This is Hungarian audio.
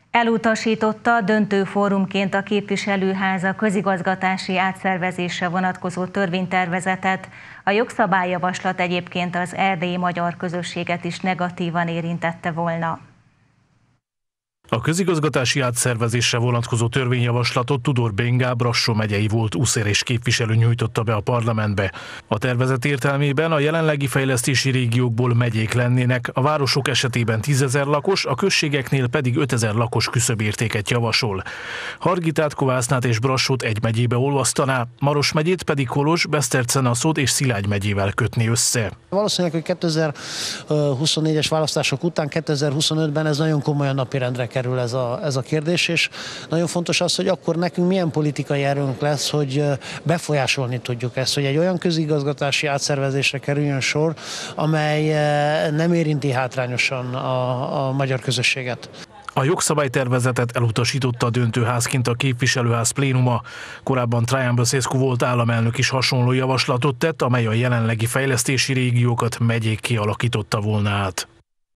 Elutasította döntő fórumként a képviselőház a közigazgatási átszervezésre vonatkozó törvénytervezetet. A jogszabályjavaslat egyébként az erdélyi magyar közösséget is negatívan érintette volna. A közigazgatási átszervezésre vonatkozó törvényjavaslatot Tudor Bengá Brassó megyei volt uszérés képviselő nyújtotta be a parlamentbe. A tervezet értelmében a jelenlegi fejlesztési régiókból megyék lennének, a városok esetében 10 000 lakos, a községeknél pedig 5 000 lakos küszöbértéket javasol. Hargitát, Kovásznát és Brassót egy megyébe olvasztaná, Maros megyét pedig Kolozs, Besztercen-a-Szód és Szilágy megyével kötné össze. Valószínűleg, hogy 2024-es választások után 2025-ben ez nagyon komolyan napirendre kerül ez a kérdés, és nagyon fontos az, hogy akkor nekünk milyen politikai erőnk lesz, hogy befolyásolni tudjuk ezt, hogy egy olyan közigazgatási átszervezésre kerüljön sor, amely nem érinti hátrányosan a magyar közösséget. A jogszabálytervezetet elutasította a döntőházként a képviselőház plénuma. Korábban Traian Băsescu volt államelnök is hasonló javaslatot tett, amely a jelenlegi fejlesztési régiókat megyék kialakította volna át.